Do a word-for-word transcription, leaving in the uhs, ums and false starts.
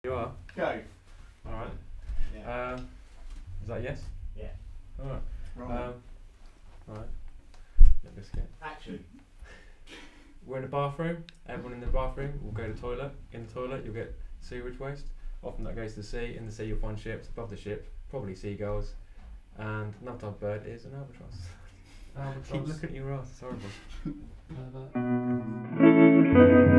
You are? Go. Alright. Yeah. Uh, is that yes? Yeah. Alright. Wrong. Um, alright. Let this get. Action. We're in the bathroom. Everyone in the bathroom will go to the toilet. In the toilet, you'll get sewage waste. Often that goes to the sea. In the sea, you'll find ships. Above the ship, probably seagulls. And another type of bird is an albatross. Albatross. Keep looking at your ass. It's horrible.